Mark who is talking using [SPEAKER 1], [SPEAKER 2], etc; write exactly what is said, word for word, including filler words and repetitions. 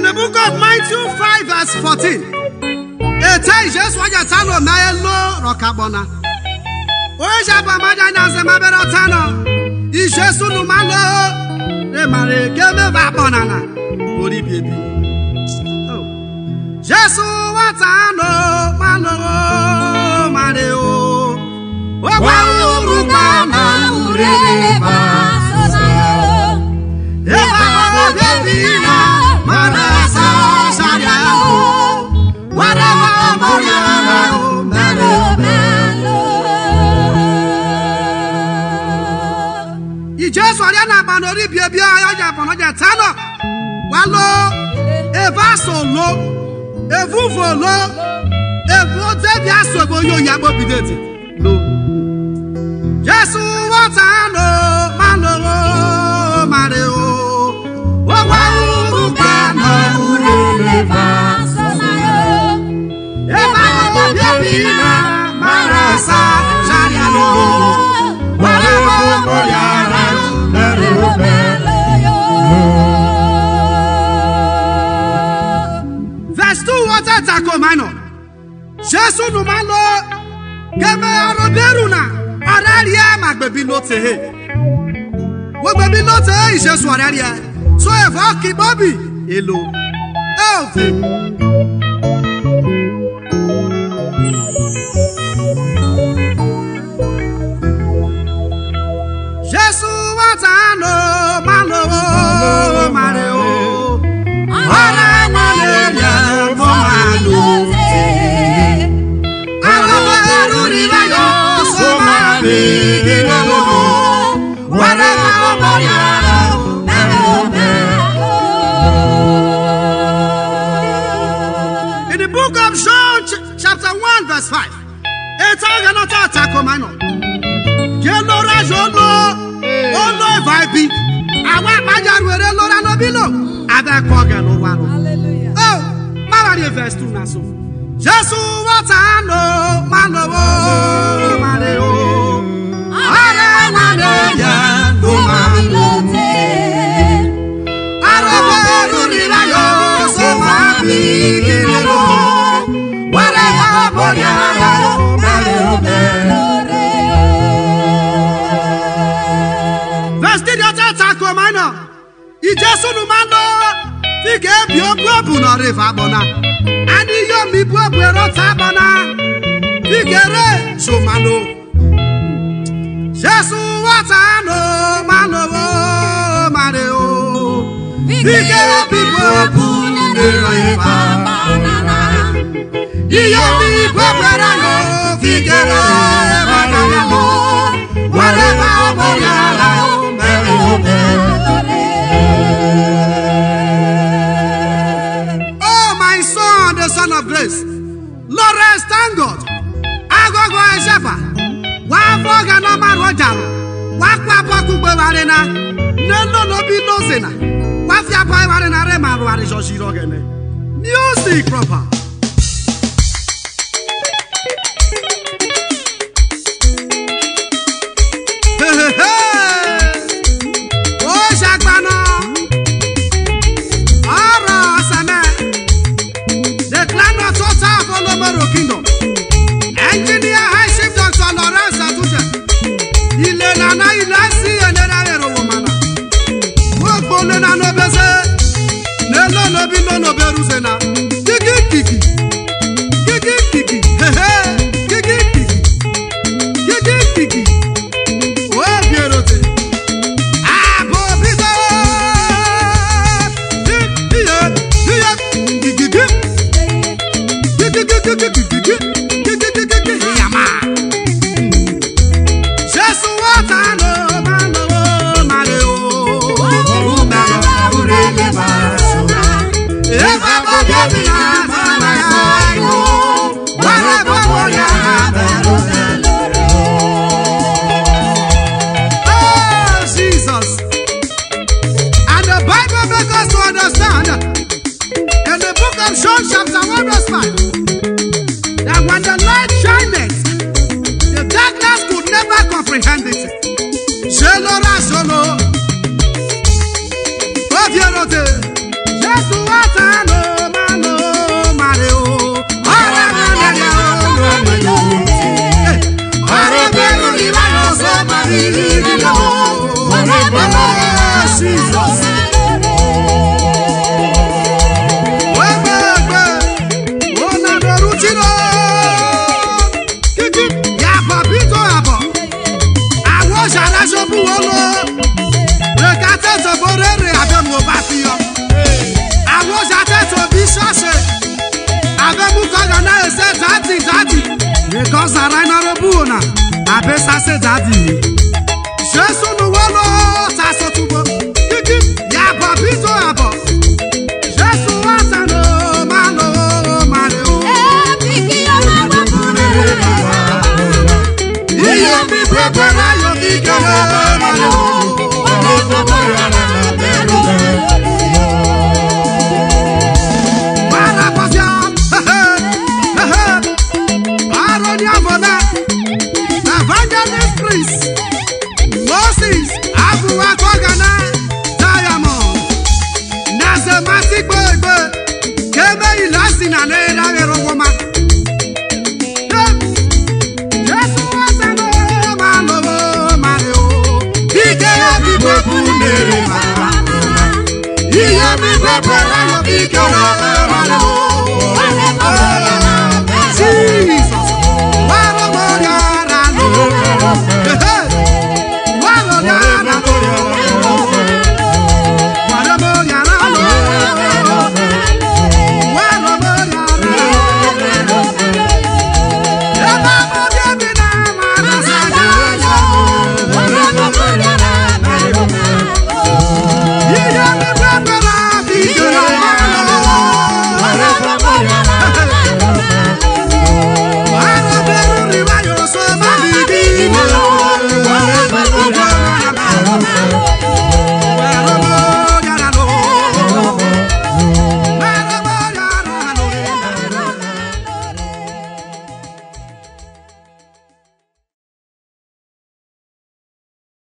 [SPEAKER 1] the book of Matthew five verse fourteen. It tells Jesus what you tell me lo rokabona. Oja ba maja na se mabero tano. I Jesus no malo. E mare keme va bonana. Ori baby. Oh. Jesus watano malo mare o. Wa uruba na ureba. E ba baby na marasa sharia. Wa ra mo malo malo. Jesus Ariana Banori Bia ya Japan ya tano. Walo eva solo evuvo lo evo te bia so boyo ya bo bidete. No. Jesus watano malo mareo. Wa wa ubana ureleva sosayo. Eva bia marasa jariano. Wala boya. Verse two, what is that minor? Jesus no malo, Gama Roberuna, Araria, Magbabi note. What baby note is just what area. So if I keep Bobby, hello. Oh, in the book of John, ch chapter one, verse five, it's all gonna attack Comano. Yellow Rajono, oh no, if I be, I want my yard with a Lora Nobilo, Ada Kogan Hallelujah. Oh, Mama, verse two, Naso. Jesu watano mano mareo ara mane ya do malote ara beru ni la yo so mabi kirero wala ya boya mareo mareo. Verse three ota ko mano I Jesu no mano fike bi obu no river bona. And you me buero tabana, Figere, Somano. Jesu watano, Mano, Mareo. Figere, people, banana. You me buero, Figere, Mareo. Whatever, Mareo. Son of grace, Lawrence, thank God. I go go and shepherd. One frog and no man rojar. One clap of Kubarena. No, no, no, be no sinner. What's your boy and a man? What is your shirogene? Music proper. Oh, Shakbano. Kingdom. Engineer High Chief Doctor Lawrence Atuja. Ile nana ilasi enera ero womana. Wo gbole na no bese. Nelo no bi no no beruze na. Kiki kiki. Kiki kiki. He he. Kiki kiki. Kiki kiki. Wo bierote. Abo bizo. Iya. Iya. Kiki kiki. Jesus watano mano mareo umero urele basura eva bobia mama yayo wala boya bero oh Jesus. And the Bible makes us to understand in the book of John chapter one verse five that when the light shineth, the darkness could never comprehend it. Shelora solo. Obierote. Yes, Because I ran out of Buna, I best I said daddy. Just on the wall, Tasso to go. Yapa, Pito, Abo. Just to what I know, Malo, Malo. You be prepared, I be Evangelist Prince Moses Abuwa Kogana Diamond Nazematic Boy Kebe Ilasi na Nera Vero Woma Yesu Wasano Malo Mario Ike Yabi Bokundere Iya Mi Bepera Ike Yabi Malo